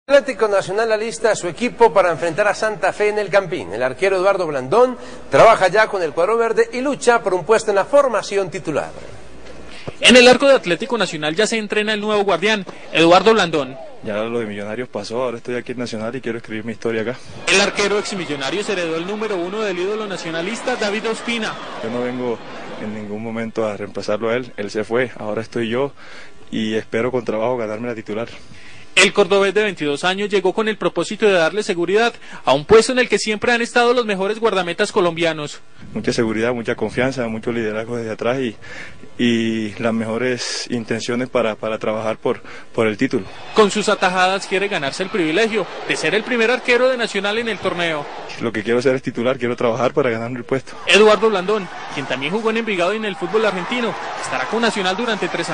Atlético Nacional alista a su equipo para enfrentar a Santa Fe en el Campín. El arquero Eduardo Blandón trabaja ya con el cuadro verde y lucha por un puesto en la formación titular. En el arco de Atlético Nacional ya se entrena el nuevo guardián, Eduardo Blandón. Ya lo de Millonarios pasó, ahora estoy aquí en Nacional y quiero escribir mi historia acá. El arquero exmillonario heredó el número 1 del ídolo nacionalista David Ospina. Yo no vengo en ningún momento a reemplazarlo a él se fue, ahora estoy yo y espero con trabajo ganarme la titular. El cordobés de 22 años llegó con el propósito de darle seguridad a un puesto en el que siempre han estado los mejores guardametas colombianos. Mucha seguridad, mucha confianza, mucho liderazgo desde atrás y las mejores intenciones para trabajar por el título. Con sus atajadas quiere ganarse el privilegio de ser el primer arquero de Nacional en el torneo. Lo que quiero hacer es titular, quiero trabajar para ganarme el puesto. Eduardo Blandón, quien también jugó en Envigado y en el fútbol argentino, estará con Nacional durante 3 años.